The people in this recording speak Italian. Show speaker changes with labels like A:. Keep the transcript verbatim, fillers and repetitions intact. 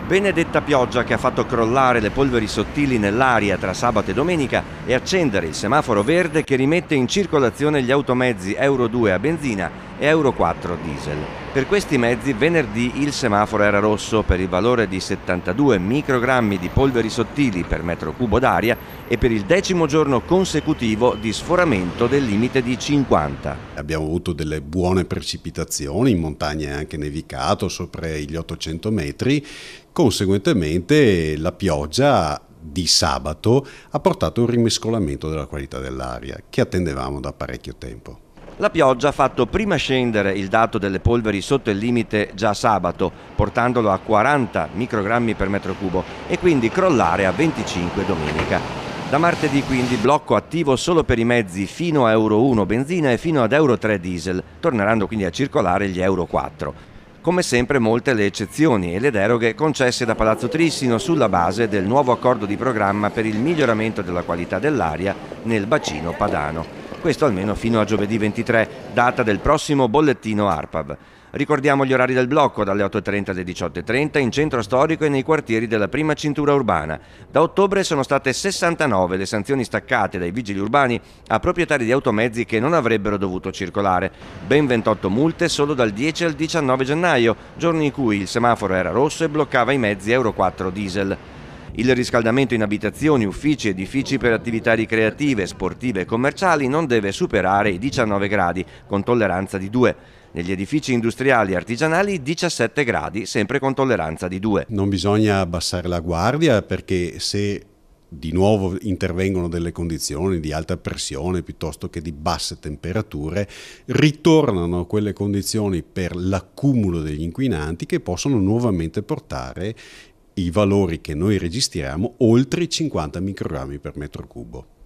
A: Benedetta pioggia che ha fatto crollare le polveri sottili nell'aria tra sabato e domenica e accendere il semaforo verde che rimette in circolazione gli automezzi Euro due a benzina e Euro quattro diesel. Per questi mezzi venerdì il semaforo era rosso per il valore di settantadue microgrammi di polveri sottili per metro cubo d'aria e per il decimo giorno consecutivo di sforamento del limite di cinquanta.
B: Abbiamo avuto delle buone precipitazioni, in montagna è anche nevicato sopra gli ottocento metri, conseguentemente la pioggia di sabato ha portato un rimescolamento della qualità dell'aria che attendevamo da parecchio tempo.
A: La pioggia ha fatto prima scendere il dato delle polveri sotto il limite già sabato, portandolo a quaranta microgrammi per metro cubo e quindi crollare a venticinque domenica. Da martedì quindi blocco attivo solo per i mezzi fino a Euro uno benzina e fino ad Euro tre diesel, torneranno quindi a circolare gli Euro quattro. Come sempre molte le eccezioni e le deroghe concesse da Palazzo Trissino sulla base del nuovo accordo di programma per il miglioramento della qualità dell'aria nel bacino padano. Questo almeno fino a giovedì ventitré, data del prossimo bollettino ARPAV. Ricordiamo gli orari del blocco dalle otto e trenta alle diciotto e trenta in centro storico e nei quartieri della prima cintura urbana. Da ottobre sono state sessantanove le sanzioni staccate dai vigili urbani a proprietari di automezzi che non avrebbero dovuto circolare. Ben ventotto multe solo dal dieci al diciannove gennaio, giorni in cui il semaforo era rosso e bloccava i mezzi Euro quattro diesel. Il riscaldamento in abitazioni, uffici, edifici per attività ricreative, sportive e commerciali non deve superare i diciannove gradi, con tolleranza di due. Negli edifici industriali e artigianali diciassette gradi, sempre con tolleranza di due.
B: Non bisogna abbassare la guardia perché se di nuovo intervengono delle condizioni di alta pressione piuttosto che di basse temperature, ritornano quelle condizioni per l'accumulo degli inquinanti che possono nuovamente portare i valori che noi registriamo oltre i cinquanta microgrammi per metro cubo.